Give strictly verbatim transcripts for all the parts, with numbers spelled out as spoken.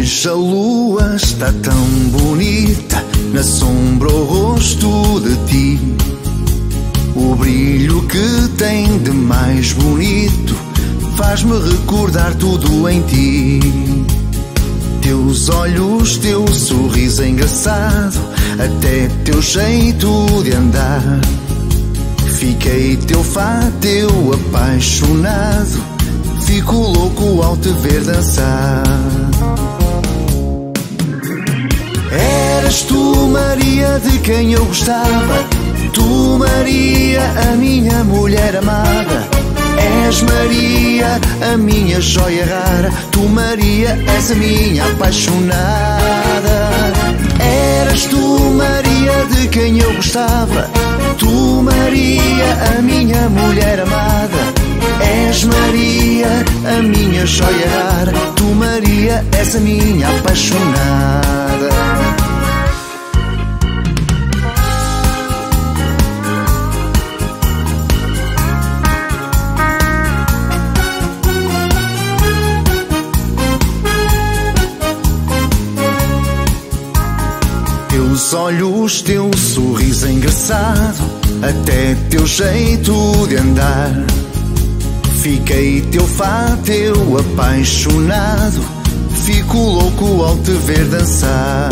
Hoje a lua está tão bonita na sombra o rosto de ti. O brilho que tem de mais bonito faz-me recordar tudo em ti. Teus olhos, teu sorriso engraçado, até teu jeito de andar. Fiquei teu fã, teu apaixonado, fico louco ao te ver dançar. Eras tu, Maria, de quem eu gostava, tu, Maria, a minha mulher amada. És, Maria, a minha joia rara, tu, Maria, és a minha apaixonada. Eras tu, Maria, de quem eu gostava, tu, Maria, a minha mulher amada. És, Maria, a minha joia rara, tu, Maria, és a minha apaixonada. Teus olhos, teu sorriso engraçado, até teu jeito de andar. Fiquei teu fã, teu apaixonado, fico louco ao te ver dançar.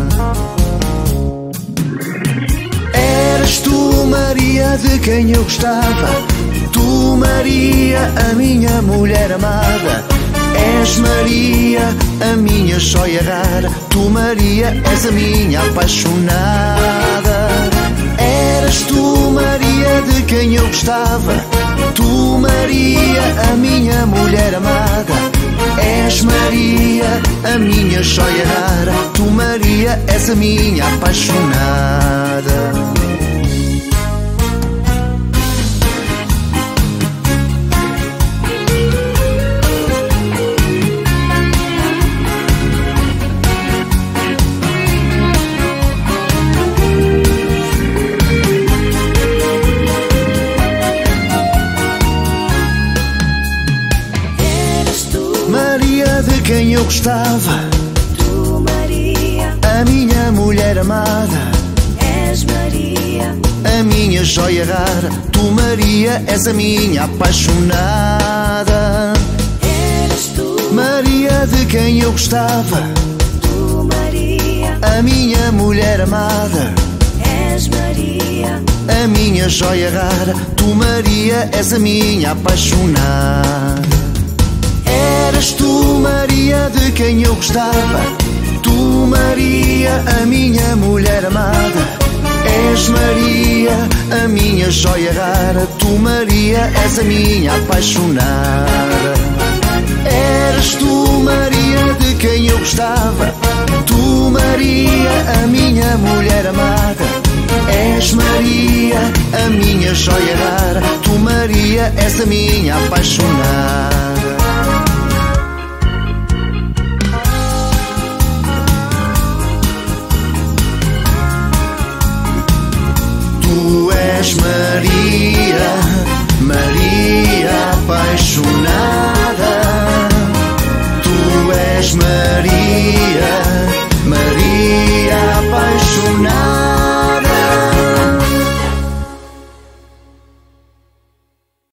Eras tu, Maria, de quem eu gostava, tu, Maria, a minha mulher amada. És, Maria, a minha joia rara, tu, Maria, és a minha apaixonada. Eras tu, Maria, de quem eu gostava, tu, Maria, a minha mulher amada. És, Maria, a minha joia rara, tu, Maria, és a minha apaixonada. Maria, de quem eu gostava, tu, Maria, a minha mulher amada. és, Maria, a minha joia rara, tu, Maria, és a minha apaixonada. eras tu, Maria, de quem eu gostava, tu, Maria, a minha mulher amada. és, Maria, a minha joia rara, tu, Maria, és a minha apaixonada. Eras tu, Maria, de quem eu gostava, tu, Maria, a minha mulher amada. És, Maria, a minha joia rara, tu, Maria, és a minha apaixonada. Eras tu, Maria, de quem eu gostava, tu, Maria, a minha mulher amada. És, Maria, a minha joia rara, tu, Maria, és a minha apaixonada. Tu és Maria, Maria.